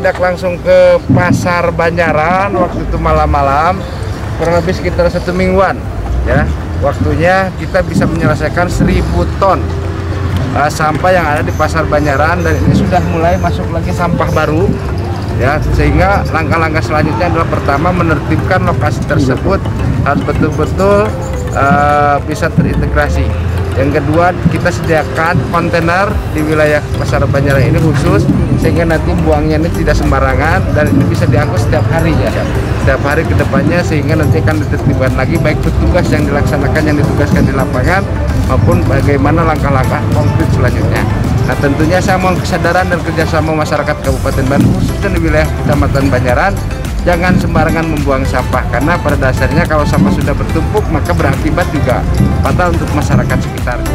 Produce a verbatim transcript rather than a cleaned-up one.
sidak langsung ke pasar Banjaran waktu itu malam-malam, kurang lebih sekitar satu mingguan ya. Waktunya kita bisa menyelesaikan seribu ton uh, sampah yang ada di pasar Banjaran, dan ini sudah mulai masuk lagi sampah baru ya, sehingga langkah-langkah selanjutnya adalah pertama menertibkan lokasi tersebut harus betul-betul uh, bisa terintegrasi. Yang kedua, kita sediakan kontainer di wilayah pasar Banjaran ini khusus, sehingga nanti buangnya ini tidak sembarangan dan ini bisa diangkut setiap hari ya, setiap hari ke depannya, sehingga nanti akan ditertibkan lagi baik petugas yang dilaksanakan yang ditugaskan di lapangan maupun bagaimana langkah-langkah konkret selanjutnya. Nah, tentunya saya mohon kesadaran dan kerjasama masyarakat Kabupaten Bandung khususnya di wilayah Kecamatan Banjaran, jangan sembarangan membuang sampah, karena pada dasarnya kalau sampah sudah bertumpuk maka berakibat juga fatal untuk masyarakat sekitar.